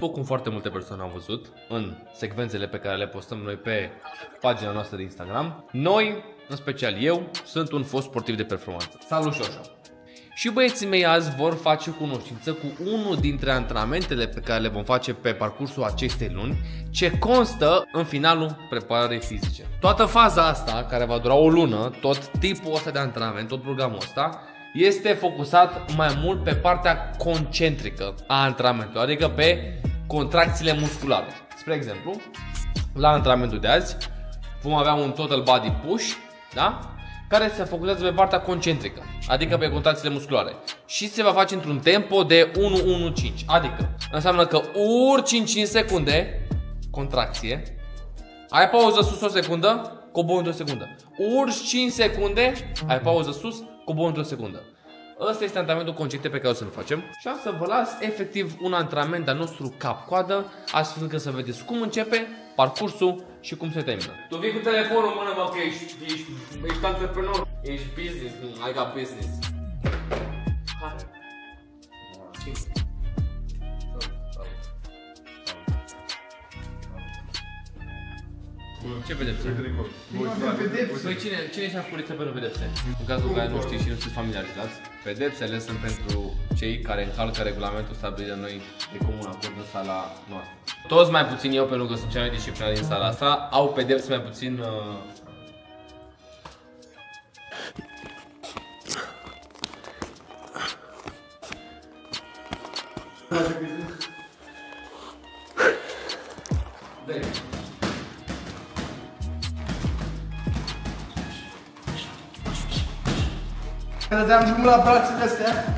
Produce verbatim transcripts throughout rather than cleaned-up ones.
după cum foarte multe persoane au văzut în secvențele pe care le postăm noi pe pagina noastră de Instagram, noi, în special eu, sunt un fost sportiv de performanță. Salut, Șoșo! Și băieții mei azi vor face cunoștință cu unul dintre antrenamentele pe care le vom face pe parcursul acestei luni, ce constă în finalul preparării fizice. Toată faza asta, care va dura o lună, tot tipul ăsta de antrenament, tot programul ăsta, este focusat mai mult pe partea concentrică a antrenamentului, adică pe contracțiile musculare. Spre exemplu, la antrenamentul de azi vom avea un total body push, da? Care se focusează pe partea concentrică, adică pe contracțiile musculare. Și se va face într-un tempo de unu unu cinci, adică înseamnă că urci în cinci secunde, contracție, ai pauză sus o secundă, cobori într-o secundă. Urci cinci secunde, ai pauză sus, cobori într-o secundă. Ăsta este antrenamentul concentric pe care o să-l facem. Și am să vă las efectiv un antrenament al nostru cap-coadă, astfel încât să vedeți cum începe parcursul și cum se termină. Tu vii cu telefonul în mână, mă, că ești, ești, ești antreprenor, ești business, I got business. Hai. Ce pedepse? Păi cine, cine și-a făcut rețetă pentru pedepse? În cazul în care nu știți și nu sunteți familiarizați, pedepsele sunt pentru cei care încalcă regulamentul stabilit de noi de comun acord în sala noastră. Toți mai puțin eu, pentru că sunt cea mai disciplinat din sala asta, au pedepse mai puțin uh... Deci. Când dădeam drumul la brațele astea.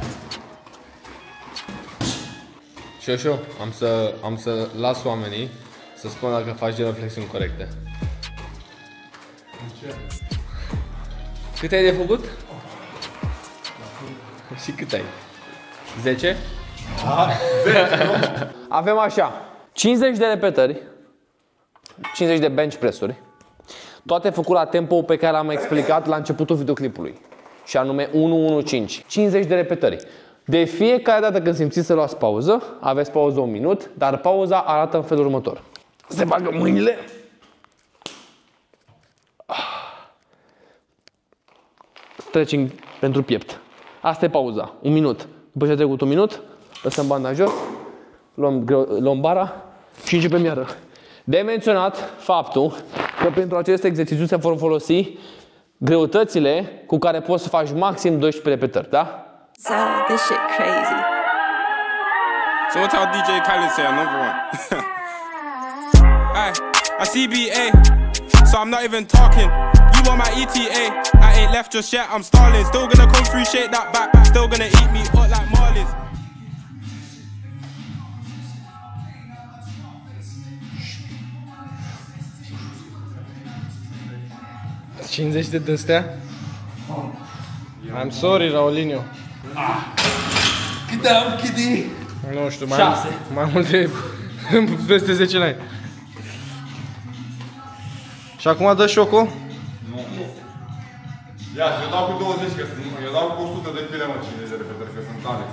Șoșo, am să, am să las oamenii să spună dacă faci genoflexiuni corecte. Ce? Cât ai de făcut? Și cât ai? zece? Da, zece, nu? Avem așa, cincizeci de repetări, cincizeci de bench press-uri, toate făcute la tempo pe care l-am explicat la începutul videoclipului. Și anume unu unu cinci. cincizeci de repetări. De fiecare dată când simțiți să luați pauză, aveți pauză un minut, dar pauza arată în felul următor. Se bagă mâinile. Stretching pentru piept. Asta e pauza. Un minut. După ce a trecut un minut, lăsăm banda jos, luăm, luăm bara și începem iară. De menționat faptul că pentru acest exercițiu se vor folosi greutățile cu care poți să faci maxim doisprezece repetări, da? So this shit crazy. So what tell D J Khaled say another one? Aye, I C B A, so I'm not even talking. You want my E T A? I ain't left just yet, I'm stalling. Still gonna come through, shake that back. Still gonna eat me up like Marlins. cincizeci de dăstea? I'm sorry, Raulino. Ah. Câte am, Chidi? Nu știu, mai, mai multe, peste zece ani. Și acum dă șocul? Nu. Ia, eu dau cu douăzeci, că sunt, eu dau cu o sută de kg, mă, cincizeci de repetări, că sunt Alex.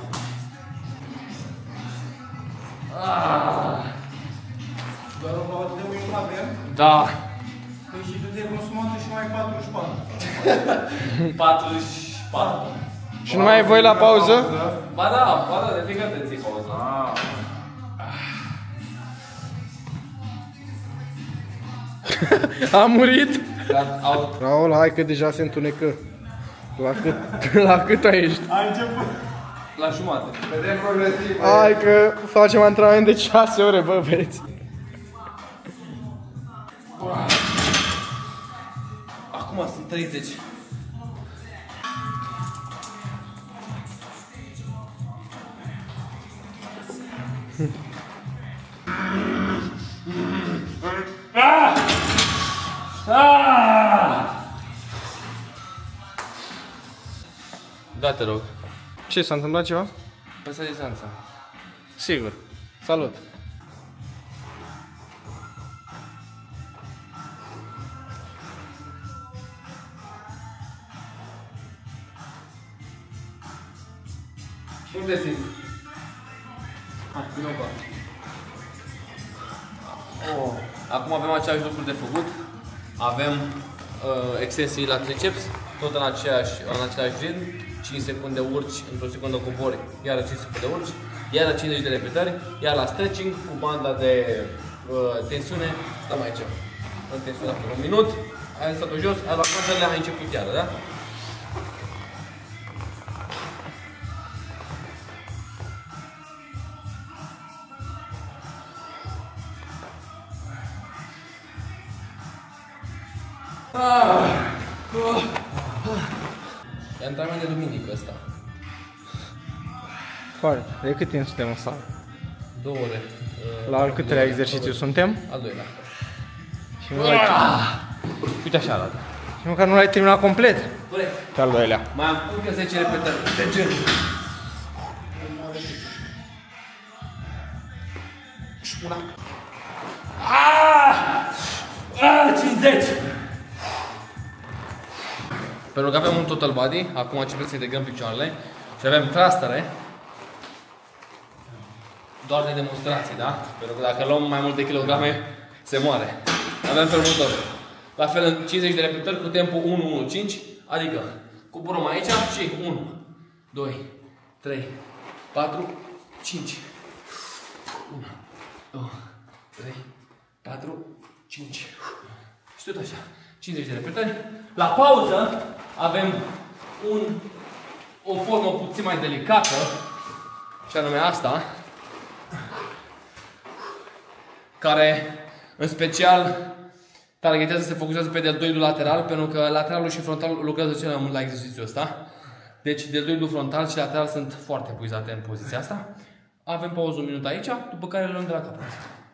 Ah. Doar o băută de mâini avem? Da. Păi și tu te-ai consumat și mai patruzeci și patru. patruzeci și patru. Și nu mai ai voi la pauză? Ba da, ba da, de fiecare dată ții pauză. A murit? Out. Raul, hai că deja se întunecă. La cât, la cât ești? Ai început. La jumate. Vedem progresiv. Hai că facem antrenament de șase ore, bă, vedeți. Acum sunt treizeci. Ah! Ah! Da, te rog. Ce, s-a întâmplat ceva? Păsa distanța. Sigur. Salut. Cum te simți? Hai, vină încoa. Acum avem același lucru de făcut. Avem uh, extensii la triceps, tot în, aceeași, în același ritm. cinci secunde urci, într-o secundă cobori, iar cinci secunde urci, iar cincizeci de repetări, iar la stretching cu banda de uh, tensiune, stăm aici. În tensiune acum un minut, ai lăsat-o jos, ai luat contele, ai început iară, da? Ah, uh, e antrenament de duminică ăsta. Foarte. De cât timp suntem în sală? Două ore. La al câtelea exercițiu suntem? Al doilea. Și măcar, Uite așa arată. și măcar nu l-ai terminat complet. Corect. Pe al doilea. Mai am încă zece repetări. De gen. Una. Ah! Ah! cincizeci! Pentru că avem un total body, acum începem să integrăm picioarele și avem trastere. Doar de demonstrații, da? Pentru că dacă luăm mai multe kilograme, se moare. Avem felul următor. La fel în cincizeci de repetări cu tempo unu unu cinci, adică coborăm aici și unu, doi, trei, patru, cinci. unu, doi, trei, patru, cinci. Și tot așa. cincizeci de repetări. La pauză avem un, o formă puțin mai delicată, și anume asta, care în special targetează, se focusează pe deltoidul lateral, pentru că lateralul și frontalul lucrează cel mai mult la exercițiul ăsta. Deci deltoidul frontal și lateral sunt foarte epuizate în poziția asta. Avem pauză un minut aici, după care le luăm de la capăt.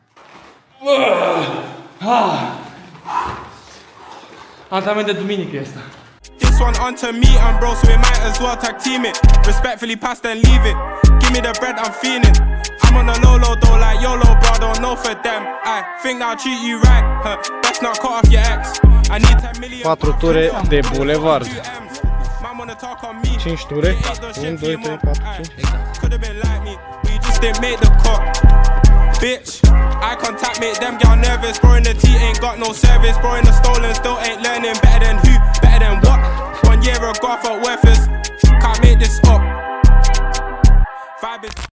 Antrenament de duminică este. This one onto me and bro, so we might as well tag team it. Respectfully pass then leave it. Give me the bread, I'm feeling. I'm on a low low though, like YOLO, bro, don't know for them. I think I'll treat you right, huh? Best not cut off your ex. I need ten million. Patru ture de bulevard. cinci ture. unu, doi, trei, patru, cinci. Could have been like me, but you just didn't make the cut. Bitch, eye contact make them girl nervous. Bro in the T ain't got no service. Bro in the stolen still ain't learning. Better than who? Better than what? One year ago I felt worthless. Can't make this up. Vibe is